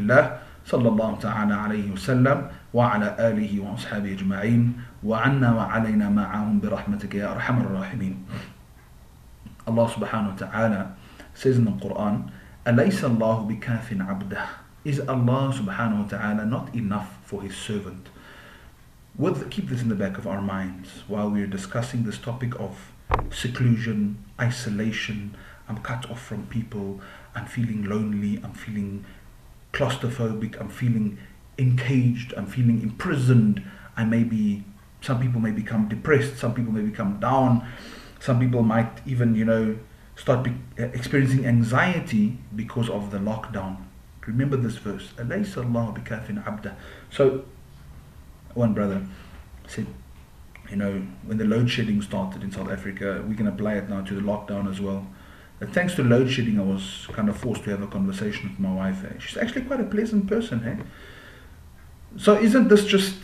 الله صلى الله تعالى عليه وسلم وعلى آله وأصحابه أجمعين وعنا وعلينا معهم برحمتك يا أرحم الراحمين. Allah subhanahu wa ta'ala says in the Quran, أَلَيْسَ اللَّهُ بِكَافٍ عَبْدَهُ. Is Allah subhanahu wa ta'ala not enough for his servant? Keep this in the back of our minds while we are discussing this topic of seclusion, isolation. I'm cut off from people, I'm feeling lonely, I'm feeling claustrophobic, I'm feeling encaged, I'm feeling imprisoned. Some people may become depressed, some people may become down, some people might even, start experiencing anxiety because of the lockdown. Remember this verse, أَلَيْسَ اللَّهُ بِكَافٍ عَبْدَهُ. So, one brother said, when the load shedding started in South Africa, we can apply it now to the lockdown as well. And thanks to load shedding, I was kind of forced to have a conversation with my wife. She's actually quite a pleasant person. Hey? So isn't this just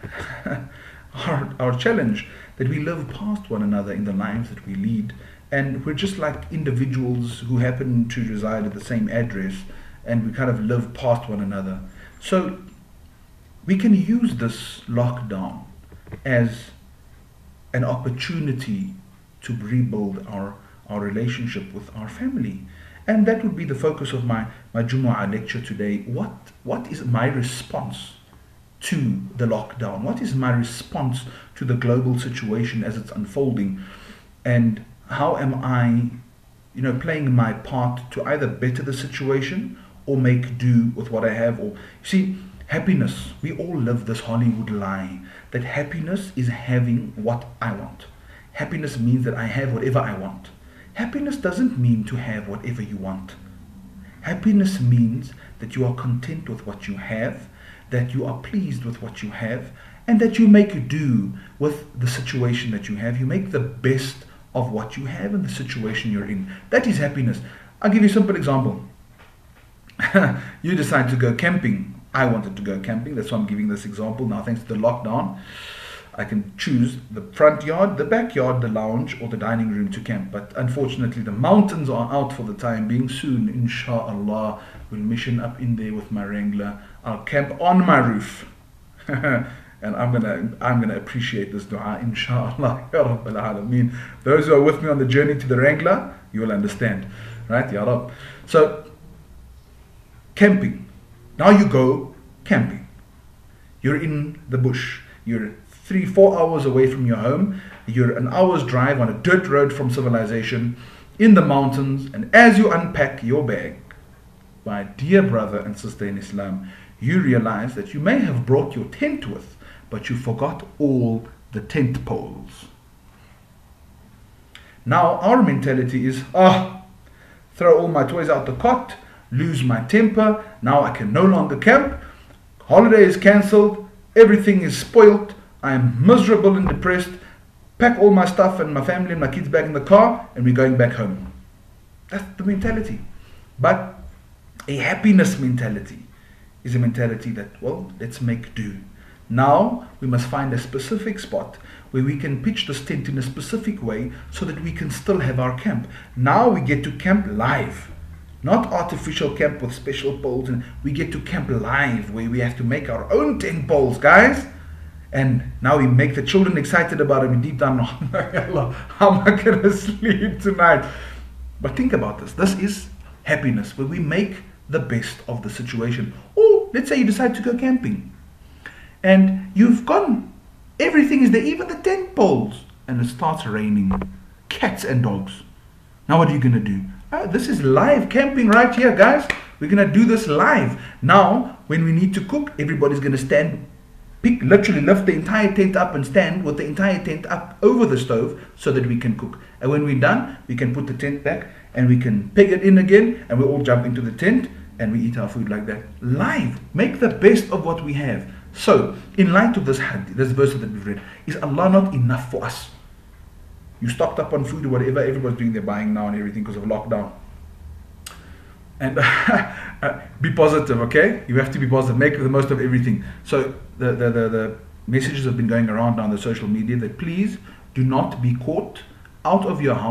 our challenge, that we live past one another in the lives that we lead, and we're just like individuals who happen to reside at the same address, and we kind of live past one another. So we can use this lockdown as an opportunity to rebuild our relationship with our family. And that would be the focus of my Jumu'ah lecture today. What is my response to the lockdown? What is my response to the global situation as it's unfolding? And how am I, playing my part to either better the situation or make do with what I have? Or, see, happiness, we all live this Hollywood lie that happiness is having what I want. Happiness means that I have whatever I want. Happiness doesn't mean to have whatever you want. Happiness means that you are content with what you have, that you are pleased with what you have, and that you make do with the situation that you have. You make the best of what you have in the situation you're in. That is happiness. I'll give you a simple example. You decide to go camping. I wanted to go camping, that's why I'm giving this example. Now, thanks to the lockdown, I can choose the front yard, the backyard, the lounge, or the dining room to camp. But unfortunately, the mountains are out for the time being. Soon, inshallah, we'll mission up in there with my Wrangler. I'll camp on my roof. And I'm gonna appreciate this dua, inshallah. Ya Rabbil Alameen. Those who are with me on the journey to the Wrangler, you will understand. Right? Ya Rab. So, camping. Now you go camping. You're in the bush. You're 3-4 hours away from your home. You're an hour's drive on a dirt road from civilization in the mountains. And as you unpack your bag, my dear brother and sister in Islam, you realize that you may have brought your tent with, but you forgot all the tent poles. Now our mentality is, throw all my toys out the cot, lose my temper, now I can no longer camp, holiday is cancelled, everything is spoilt, I am miserable and depressed, pack all my stuff and my family and my kids back in the car, and we're going back home. That's the mentality. But a happiness mentality is a mentality that, let's make do. Now we must find a specific spot where we can pitch this tent in a specific way so that we can still have our camp. Now we get to camp live. Not artificial camp with special poles, and we get to camp live where we have to make our own tent poles, guys. And now we make the children excited about it. And deep down, how am I going to sleep tonight? But think about this. This is happiness, where we make the best of the situation. Or let's say you decide to go camping, and you've gone. Everything is there, even the tent poles, and it starts raining. Cats and dogs. Now what are you going to do? This is live camping right here, guys. We're going to do this live. Now, when we need to cook, everybody's going to stand, literally lift the entire tent up and stand with the entire tent up over the stove so that we can cook. And when we're done, we can put the tent back and we can peg it in again, and we all jump into the tent and we eat our food like that. Live. Make the best of what we have. So, in light of this hadith, this verse that we've read, is Allah not enough for us? You stocked up on food or whatever, everybody's doing their buying now and everything because of lockdown. And be positive, okay? You have to be positive, make the most of everything. So the messages have been going around on the social media that please do not be caught out of your house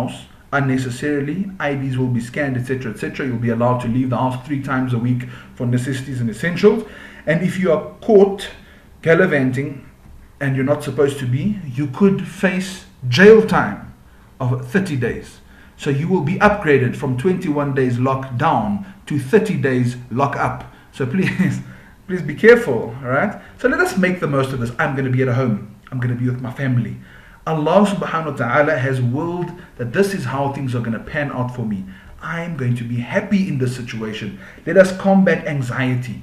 unnecessarily. IDs will be scanned, etc., etc. You'll be allowed to leave the house 3 times a week for necessities and essentials. And if you are caught gallivanting and you're not supposed to be, you could face jail time of 30 days. So you will be upgraded from 21 days lockdown to 30 days lock up. So please be careful, all right? So let us make the most of this. I'm going to be at home. I'm going to be with my family. Allah subhanahu wa ta'ala has willed that this is how things are going to pan out for me. I'm going to be happy in this situation. Let us combat anxiety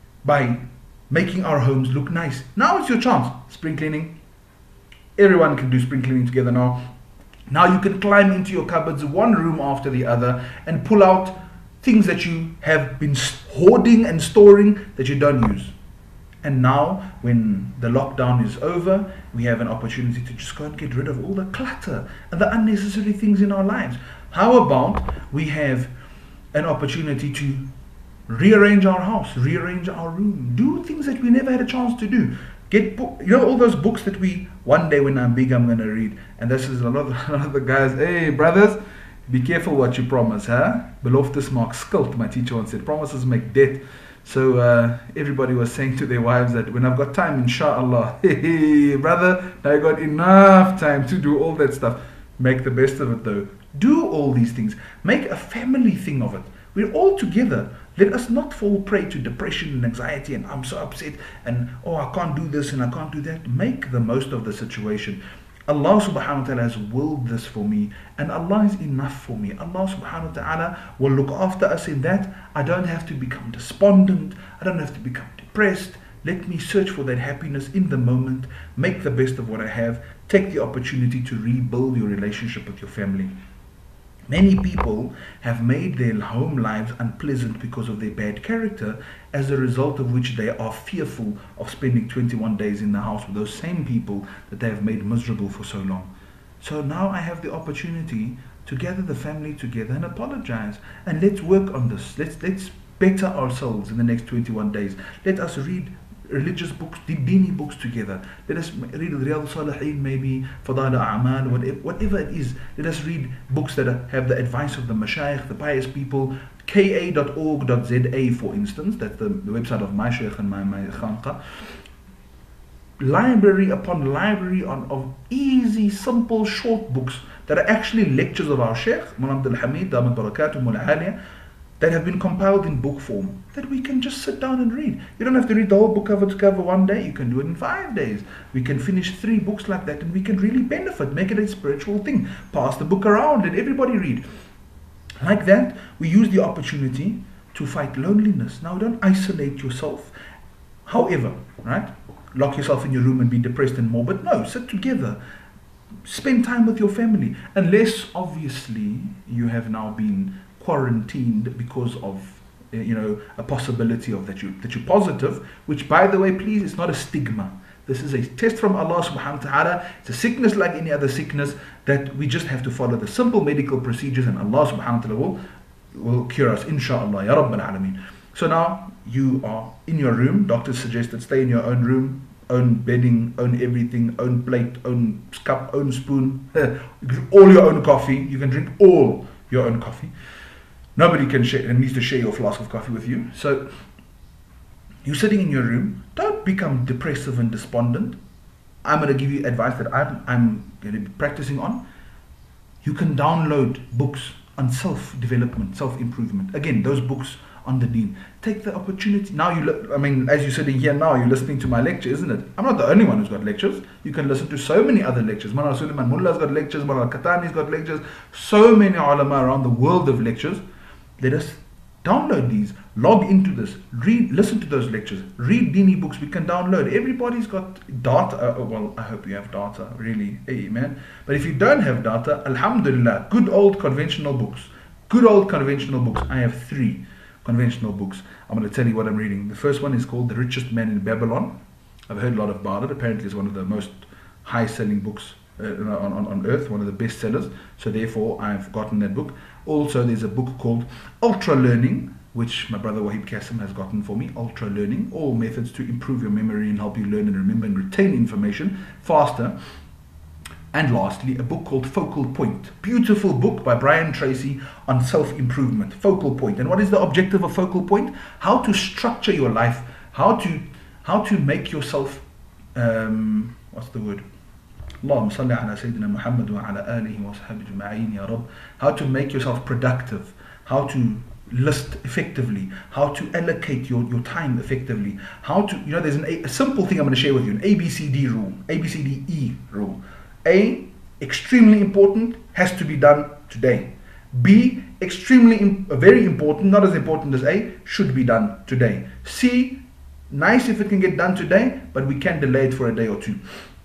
by making our homes look nice. Now it's your chance. Spring cleaning. Everyone can do spring cleaning together now. Now you can climb into your cupboards one room after the other and pull out things that you have been hoarding and storing that you don't use. And now when the lockdown is over, we have an opportunity to just go and get rid of all the clutter and the unnecessary things in our lives. How about we have an opportunity to rearrange our house, rearrange our room, do things that we never had a chance to do. Get all those books that we, one day when I'm big, I'm going to read. And this is a lot of the guys, hey brothers, be careful what you promise, huh? Beloftes maak skuld, my teacher once said, promises make debt. So everybody was saying to their wives that when I've got time, inshallah, hey brother, now I got enough time to do all that stuff. Make the best of it though. Do all these things. Make a family thing of it. We're all together. Let us not fall prey to depression and anxiety and I'm so upset and oh I can't do this and I can't do that. Make the most of the situation. Allah subhanahu wa ta'ala has willed this for me and Allah is enough for me. Allah subhanahu wa ta'ala will look after us in that. I don't have to become despondent. I don't have to become depressed. Let me search for that happiness in the moment. Make the best of what I have. Take the opportunity to rebuild your relationship with your family. Many people have made their home lives unpleasant because of their bad character, as a result of which they are fearful of spending 21 days in the house with those same people that they have made miserable for so long. So now I have the opportunity to gather the family together and apologize. And let's work on this. Let's better ourselves in the next 21 days. Let us read religious books, dini books together. Let us read Riyadh Salihin, maybe Fadail A'mal, whatever it is. Let us read books that have the advice of the mashayikh, the pious people. ka.org.za, for instance, that's the website of my shaykh and my khanqa. Library upon library of easy, simple, short books that are actually lectures of our shaykh, Mullah Abdul Hamid, Damat Barakatuh, Mullah Aliyah, that have been compiled in book form that we can just sit down and read. You don't have to read the whole book cover to cover one day. You can do it in 5 days. We can finish 3 books like that and we can really benefit, make it a spiritual thing. Pass the book around, let everybody read. Like that, we use the opportunity to fight loneliness. Now, don't isolate yourself. However, right, lock yourself in your room and be depressed and morbid. No, sit together. Spend time with your family. Unless, obviously, you have now been quarantined because of a possibility of that you're positive, which by the way, please, it's not a stigma. This is a test from Allah subhanahu wa ta'ala. It's a sickness like any other sickness that we just have to follow the simple medical procedures and Allah subhanahu wa ta'ala will cure us, inshallah, ya Rabbil Alameen. So now you are in your room. Doctors suggest that stay in your own room, own bedding, own everything, own plate, own cup, own spoon, all your own coffee. You can drink all your own coffee. Nobody can share and needs to share your flask of coffee with you. So you're sitting in your room. Don't become depressive and despondent. I'm going to give you advice that I'm going to be practicing on. You can download books on self-development, self-improvement. Again, those books on the deen. Take the opportunity. Now as you're sitting here now, you're listening to my lecture, isn't it? I'm not the only one who's got lectures. You can listen to so many other lectures. Mullah Suleiman Mullah's got lectures. Mullah Katani's got lectures. So many ulama around the world of lectures. Let us download these, log into this, read, listen to those lectures, read dini books we can download. Everybody's got data. Well, I hope you have data, really, amen. But if you don't have data, alhamdulillah, good old conventional books. Good old conventional books. I have 3 conventional books. I'm going to tell you what I'm reading. The first one is called The Richest Man in Babylon. I've heard a lot about it. Apparently it's one of the most high-selling books on earth, one of the best sellers. So therefore I've gotten that book. Also there's a book called Ultra Learning, which my brother Wahib Qasim has gotten for me. Ultra Learning, all methods to improve your memory and help you learn and remember and retain information faster. And lastly, a book called Focal Point. Beautiful book by Brian Tracy on self-improvement. Focal Point. And what is the objective of Focal Point? How to structure your life, how to make yourself, what's the word? اللهم صل على سيدنا محمد وعلى آله وصحبه أجمعين يا رب. How to make yourself productive, how to list effectively, how to allocate your time effectively, how to, there's a simple thing I'm going to share with you, an ABCD rule, ABCDE rule. A, extremely important, has to be done today. B, very important, not as important as A, should be done today. C, nice if it can get done today, but we can delay it for a day or two.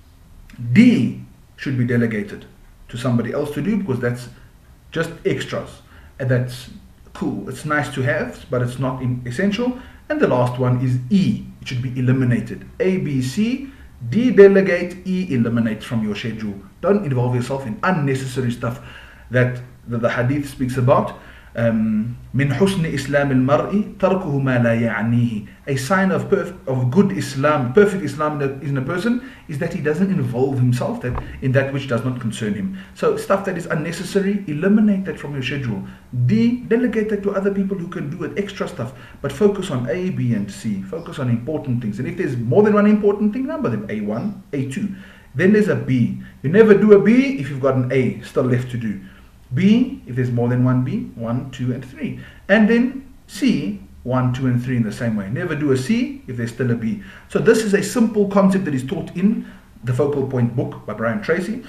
D, should be delegated to somebody else to do because that's just extras. And that's cool. It's nice to have, but it's not essential. And the last one is E. It should be eliminated. A, B, C, D, delegate, E, eliminate from your schedule. Don't involve yourself in unnecessary stuff that the hadith speaks about. من حسن إسلام المرء تركه ما لا يعنيه. A sign of good Islam, perfect Islam in a person is that he doesn't involve himself in that which does not concern him. So stuff that is unnecessary, eliminate that from your schedule. D, delegate that to other people who can do it, extra stuff. But focus on A, B and C. Focus on important things. And if there's more than one important thing, number them A1, A2. Then there's a B. You never do a B if you've got an A still left to do. B, if there's more than one B, 1, 2, and 3. And then C, 1, 2, and 3 in the same way. Never do a C if there's still a B. So this is a simple concept that is taught in the Focal Point book by Brian Tracy.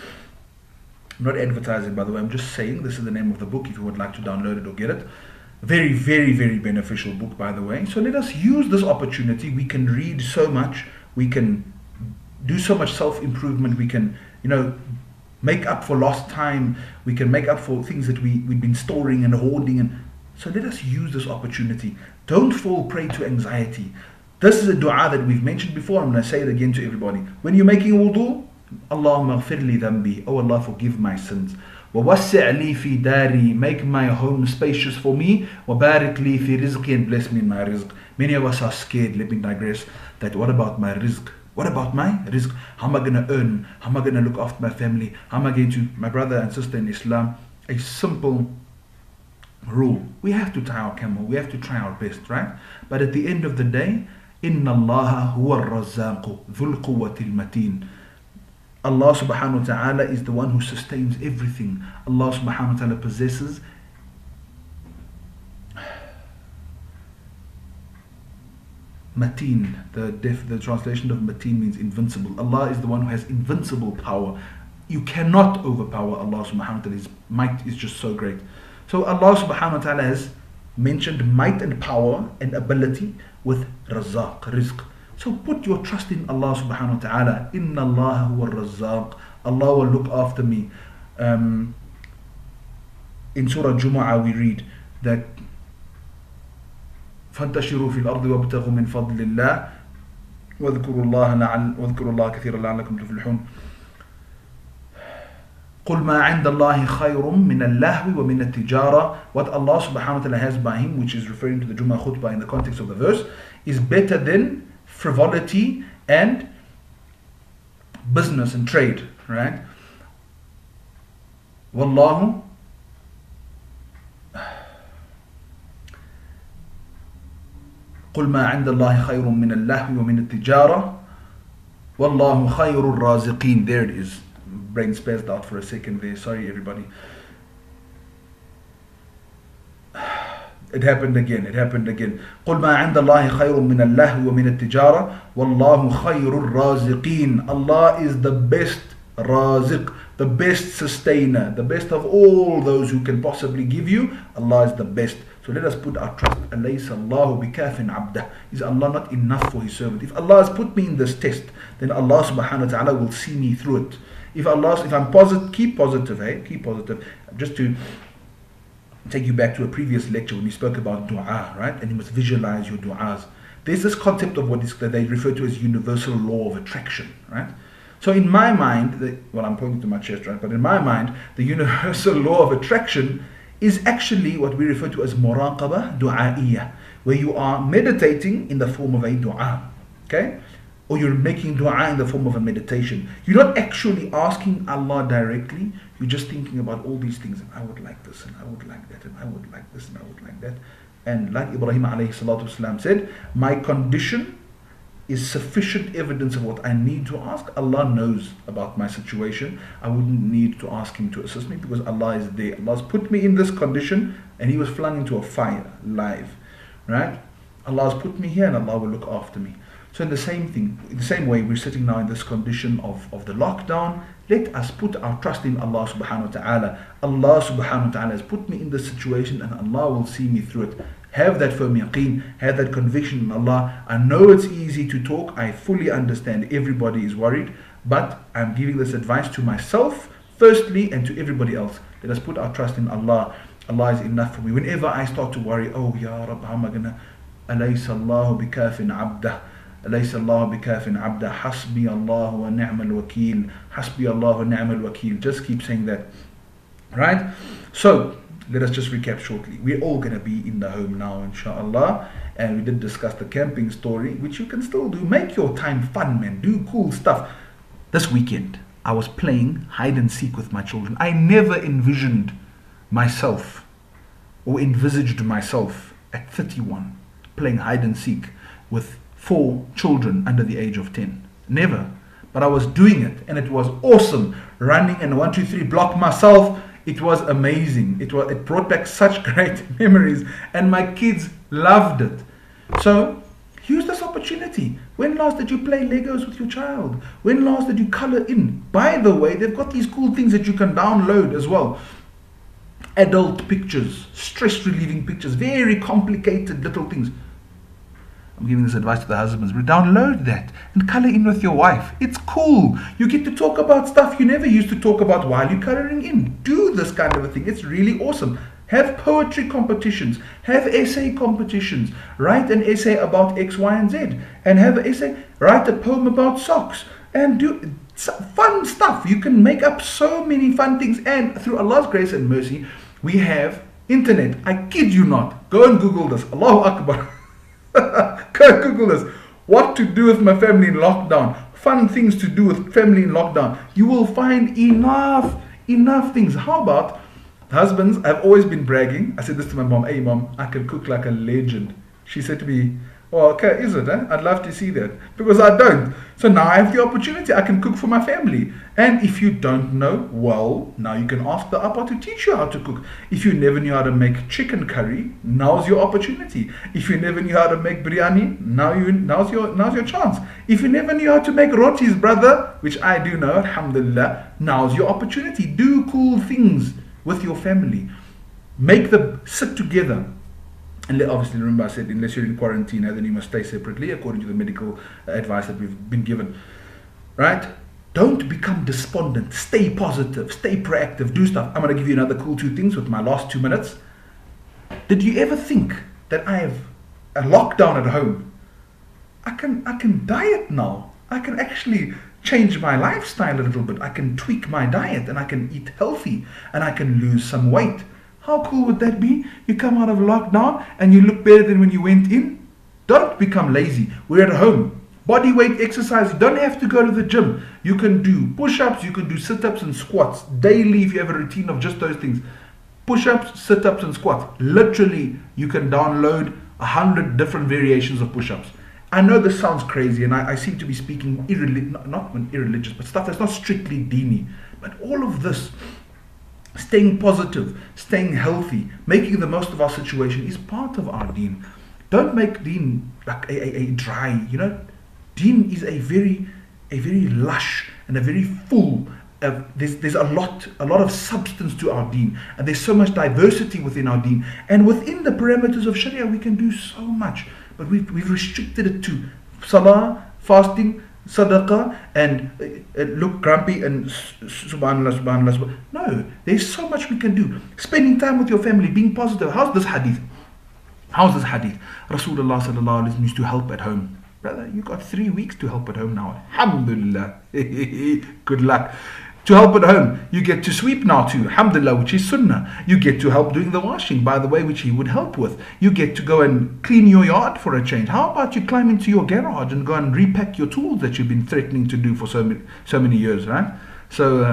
I'm not advertising, by the way. I'm just saying this is the name of the book if you would like to download it or get it. Very, very, very beneficial book, by the way. So let us use this opportunity. We can read so much. We can do so much self-improvement. We can, make up for lost time. We can make up for things that we've been storing and hoarding. And so let us use this opportunity. Don't fall prey to anxiety. This is a dua that we've mentioned before. I'm going to say it again to everybody. When you're making wudu, Allahumma ghfir li dhanbi. Oh Allah, forgive my sins. وَوَسِّعْ لِي فِي دَارِي. Make my home spacious for me. وَبَارِكْ لِي فِي رِزْقِي. And bless me in my rizq. Many of us are scared, let me digress, that what about my rizq? What about my rizq? How am I going to earn? How am I going to look after my family? How am I going to, my brother and sister in Islam, a simple rule. We have to tie our camel. We have to try our best, right? But at the end of the day, إِنَّ اللَّهَ هُوَ الرَّزَّاقُ ذُو الْقُوَّةِ الْمَتِينَ. Allah subhanahu wa ta'ala is the one who sustains everything. Allah subhanahu wa ta'ala possesses Mateen, the translation of Mateen means invincible. Allah is the one who has invincible power. You cannot overpower Allah subhanahu wa ta'ala. His might is just so great. So Allah subhanahu wa ta'ala has mentioned might and power and ability with razaq, rizq. So put your trust in Allah subhanahu wa ta'ala. Inna Allah huwa razaq. Allah will look after me. In Surah Jumu'ah we read that فانتشروا في الأرض وابتغوا من فضل الله واذكروا الله كثيرا لعلكم تفلحون. قل ما عند الله خير من اللهو ومن التجارة. What Allah subhanahu wa ta'ala has by him, which is referring to the Jummah khutbah in the context of the verse, is better than frivolity and business and trade, right? Wallahu قل ما عند الله خير من اللهو ومن التجارة والله خير الرازقين. There it is. Brain spazzed out for a second there. Sorry everybody. It happened again. قل ما عند الله خير من اللهو ومن التجارة والله خير الرازقين. Allah is the best raziq, the best sustainer, the best of all those who can possibly give you. Allah is the best. So let us put our trust. أَلَيْسَ اللَّهُ بِكَافٍ عَبْدَهُ. Is Allah not enough for His servant? If Allah has put me in this test, then Allah subhanahu wa ta'ala will see me through it. If I'm positive, keep positive, keep positive. Just to take you back to a previous lecture when we spoke about dua, right? And you must visualize your duas. There's this concept of that they refer to as universal law of attraction, right? So in my mind, I'm pointing to my chest, right? But in my mind, the universal law of attraction is actually what we refer to as muraqabah du'a'iyah, where you are meditating in the form of a dua, okay? or you're making dua in the form of a meditation. You're not actually asking Allah directly. You're just thinking about all these things. And I would like this, and I would like that, and I would like this, and I would like that. And like Ibrahim alayhi salatu wasalam said, my condition is sufficient evidence of what I need to ask. Allah knows about my situation. I wouldn't need to ask Him to assist me because Allah is there. Allah's put me in this condition, and He was flung into a fire live, right? Allah's put me here, and Allah will look after me. So in the same way, we're sitting now in this condition of the lockdown. Let us put our trust in Allah subhanahu wa ta'ala. Allah subhanahu wa ta'ala has put me in this situation, and Allah will see me through it. Have that firm yaqeen, have that conviction in Allah. I know it's easy to talk. I fully understand everybody is worried, but I'm giving this advice to myself firstly and to everybody else. Let us put our trust in Allah. Allah is enough for me. Whenever I start to worry, oh Ya Rabb, how am I gonna? Alaysa Allahu bikafin abdah. أليس الله بكاف عبده حسبي الله ونعم الوكيل حسبي الله ونعم الوكيل. Just keep saying that, right? So let us just recap shortly. We're all going to be in the home now, inshallah, and we did discuss the camping story, which you can still do. Make your time fun, man. Do cool stuff. This weekend I was playing hide and seek with my children. I never envisioned myself or envisaged myself at 31 playing hide and seek with 4 children under the age of 10. Never. But I was doing it, and it was awesome. Running and 1, 2, 3 block myself. It was amazing. It brought back such great memories, and my kids loved it. So use this opportunity. When last did you play Legos with your child? When last did you color in? By the way, they've got these cool things that you can download as well. Adult pictures, stress relieving pictures, very complicated little things. I'm giving this advice to the husbands. Download that and color in with your wife. It's cool. You get to talk about stuff you never used to talk about while you're coloring in. Do this kind of a thing. It's really awesome. Have poetry competitions. Have essay competitions. Write an essay about X, Y, and Z. And have an essay. Write a poem about socks. And do fun stuff. You can make up so many fun things. And through Allah's grace and mercy, we have internet. I kid you not. Go and Google this. Allahu Akbar. Go Google this. What to do with my family in lockdown. Fun things to do with family in lockdown. You will find enough things. How about husbands? I've always been bragging. I said this to my mom. Hey mom, I can cook like a legend. She said to me, oh, okay, is it? I'd love to see that. Because I don't. So now I have the opportunity. I can cook for my family. And if you don't know, well, now you can ask the Appa to teach you how to cook. If you never knew how to make chicken curry, now's your opportunity. If you never knew how to make biryani, now's your chance. If you never knew how to make rotis, brother, which I do know, alhamdulillah, now's your opportunity. Do cool things with your family. Make them sit together. And obviously, remember I said, unless you're in quarantine, then you must stay separately according to the medical advice that we've been given. Right? Don't become despondent. Stay positive. Stay proactive. Do stuff. I'm going to give you another cool 2 things with my last 2 minutes. Did you ever think that I have a lockdown at home? I can diet now. I can actually change my lifestyle a little bit. I can tweak my diet, and I can eat healthy, and I can lose some weight. How cool would that be? You come out of lockdown and you look better than when you went in. Don't become lazy. We're at home. Body weight exercise. You don't have to go to the gym. You can do push-ups, you can do sit-ups and squats daily if you have a routine of just those things. Push-ups, sit-ups and squats. Literally, you can download 100 different variations of push-ups. I know this sounds crazy, and I seem to be speaking not irreligious, but stuff that's not strictly dini. But all of this, staying positive, staying healthy, making the most of our situation is part of our deen. Don't make deen like a dry, Deen is a very lush and a very full. There's a lot of substance to our deen, and there's so much diversity within our deen. And within the parameters of Sharia, we can do so much, but we've restricted it to salah, fasting, sadaqah, and look grumpy and subhanallah. No, there's so much we can do. Spending time with your family, being positive. How's this hadith? Rasulullah sallallahu alaihi wasallam used to help at home. Brother, you got 3 weeks to help at home now. Alhamdulillah. Good luck. To help at home, you get to sweep now too, alhamdulillah, which is sunnah. You get to help doing the washing, by the way, which he would help with. You get to go and clean your yard for a change. How about you climb into your garage and go and repack your tools that you've been threatening to do for so many years, right? So,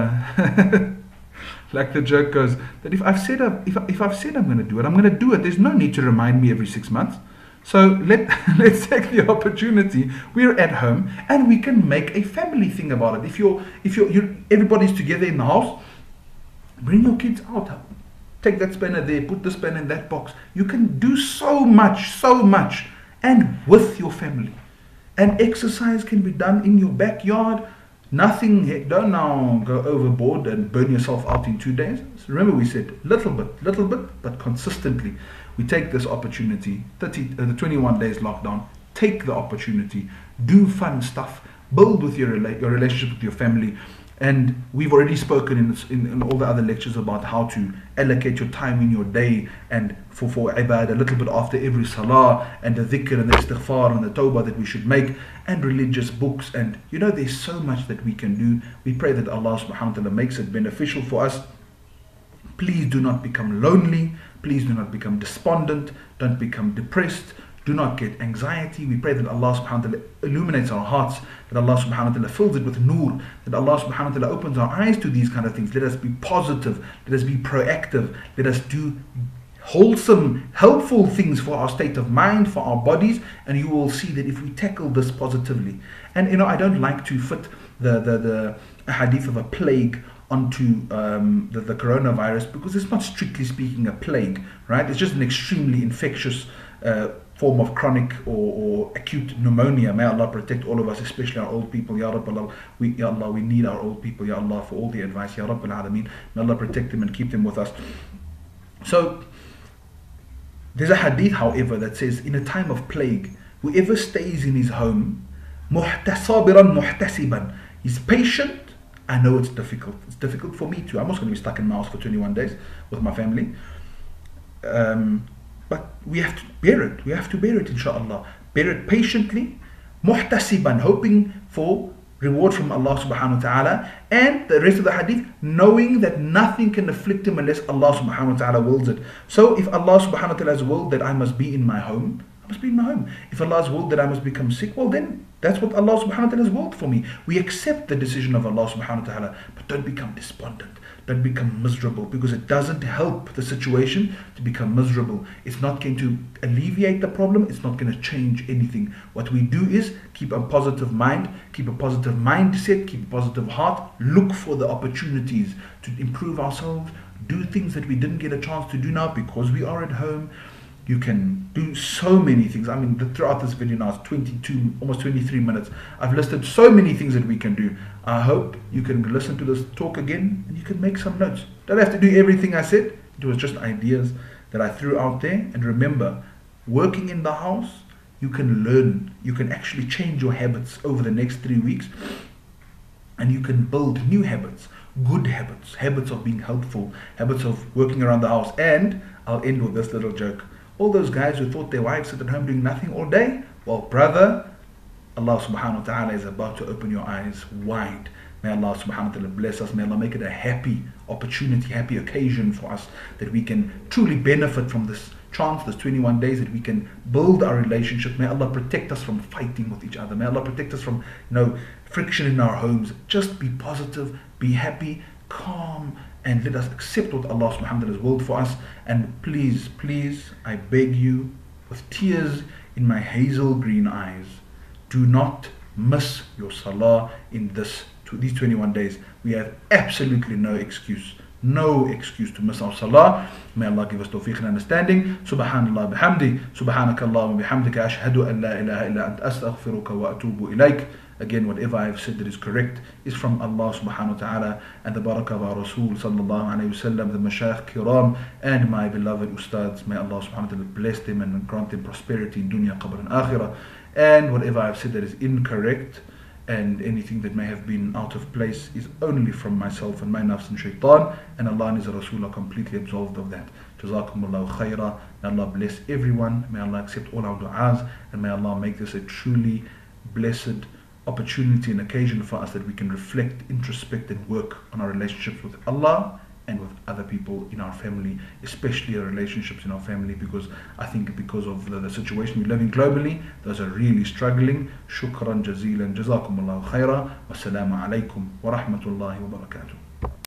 like the joke goes, that if I've said I'm going to do it, I'm going to do it. There's no need to remind me every 6 months. So let's take the opportunity. We're at home and we can make a family thing about it. If everybody's together in the house, bring your kids out. Take that spanner there, put the spanner in that box. You can do so much, and with your family. And exercise can be done in your backyard. Nothing, don't now go overboard and burn yourself out in 2 days. So remember, we said little bit, but consistently. We take this opportunity, the 21 days lockdown, take the opportunity, do fun stuff, build with your relationship with your family. And we've already spoken in all the other lectures about how to allocate your time in your day and for ibadah, a little bit after every salah, and the dhikr and the istighfar and the tawbah that we should make, and religious books. And there's so much that we can do. We pray that Allah subhanahu wa ta'ala makes it beneficial for us. Please do not become lonely. Please do not become despondent. Don't become depressed. Do not get anxiety. We pray that Allah subhanahu wa ta'ala illuminates our hearts, that Allah subhanahu wa ta'ala fills it with nur, that Allah subhanahu wa ta'ala opens our eyes to these kind of things. Let us be positive. Let us be proactive. Let us do wholesome, helpful things for our state of mind, for our bodies, and you will see that if we tackle this positively. And I don't like to fit the hadith of a plague onto the coronavirus, because it's not strictly speaking a plague, right? It's just an extremely infectious form of chronic or acute pneumonia. May Allah protect all of us, especially our old people. Ya Rabbi, Ya Allah, we need our old people, Ya Allah, for all the advice. Ya Rabbi al-Alameen. May Allah protect them and keep them with us. So there's a hadith, however, that says, in a time of plague, whoever stays in his home, muhtasabiran muhtasiban, he's patient. I know it's difficult. It's difficult for me too. I'm also going to be stuck in my house for 21 days with my family. But we have to bear it. We have to bear it, inshallah. Bear it patiently, muhtasiban, hoping for reward from Allah subhanahu wa ta'ala. And the rest of the hadith, knowing that nothing can afflict him unless Allah subhanahu wa ta'ala wills it. So if Allah subhanahu wa ta'ala has willed that I must be in my home, I must be in my home. If Allah has willed that I must become sick, well then, that's what Allah subhanahu wa ta'ala has willed for me. We accept the decision of Allah subhanahu wa ta'ala, but don't become despondent. Don't become miserable, because it doesn't help the situation to become miserable. It's not going to alleviate the problem. It's not going to change anything. What we do is keep a positive mind, keep a positive mindset, keep a positive heart, look for the opportunities to improve ourselves, do things that we didn't get a chance to do now because we are at home. You can do so many things. I mean, throughout this video now, it's 22, almost 23 minutes. I've listed so many things that we can do. I hope you can listen to this talk again and you can make some notes. Don't have to do everything I said. It was just ideas that I threw out there. And remember, working in the house, you can learn. You can actually change your habits over the next 3 weeks. And you can build new habits, good habits, habits of being helpful, habits of working around the house. And I'll end with this little joke. All those guys who thought their wives sit at home doing nothing all day, well, brother, Allah subhanahu wa ta'ala is about to open your eyes wide. May Allah subhanahu wa ta'ala bless us. May Allah make it a happy opportunity, happy occasion for us, that we can truly benefit from this chance, this 21 days, that we can build our relationship. May Allah protect us from fighting with each other. May Allah protect us from friction in our homes. Just be positive, be happy, calm, and let us accept what Allah subhanahu wa ta'ala has willed for us. And please, please, I beg you, with tears in my hazel green eyes, do not miss your salah in these 21 days. We have absolutely no excuse to miss our salah. May Allah give us tawfiq and understanding. Subhanallah bihamdi, subhanakallahumma bihamdika, ashhadu an la ilaha illa ant, astaghfiruka wa atubu ilayk. Again, whatever I have said that is correct is from Allah subhanahu wa ta'ala and the barakah of our Rasul sallallahu alayhi wa sallam, the mashayikh kiram, and my beloved ustads. May Allah subhanahu wa ta'ala bless them and grant them prosperity in dunya, qabr and akhirah. And whatever I have said that is incorrect and anything that may have been out of place is only from myself and my nafs and shaitan, and Allah and His Rasul are completely absolved of that. Jazakumullahu khairah. May Allah bless everyone. May Allah accept all our du'as, and may Allah make this a truly blessed opportunity and occasion for us that we can reflect, introspect, and work on our relationships with Allah and with other people in our family, especially our relationships in our family, because I think because of the situation we live in globally, those are really struggling. Shukran jazeelan, jazakumullahu khaira, wassalamu alaikum wa rahmatullahi wa barakatuh.